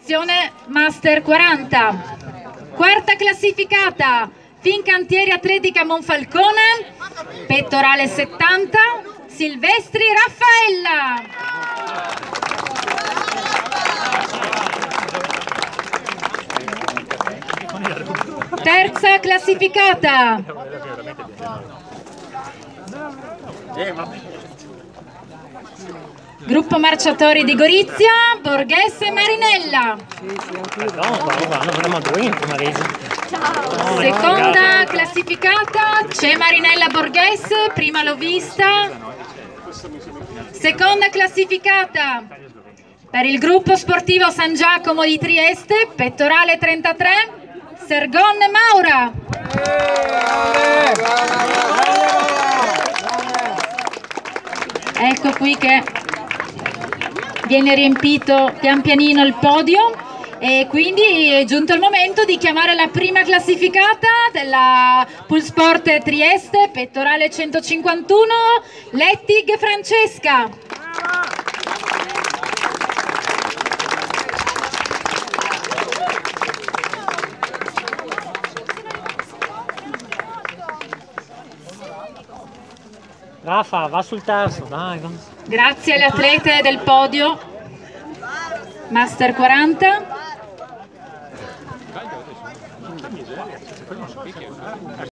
posizione Master 40. Quarta classificata Fincantieri Atletica Monfalcone, pettorale 70, Silvestri Raffaella. Terza classificata Gruppo Marciatori di Gorizia, Borghese Marinella. Seconda classificata c'è Marinella Borghese, prima l'ho vista. Seconda classificata per il gruppo sportivo San Giacomo di Trieste, pettorale 33, Sergon Maura. Ecco qui che viene riempito pian pianino il podio e quindi è giunto il momento di chiamare la prima classificata della Pulsport Trieste, pettorale 151, Lettig Francesca. Rafa, va sul terzo, dai. Grazie alle atlete del podio, Master 40.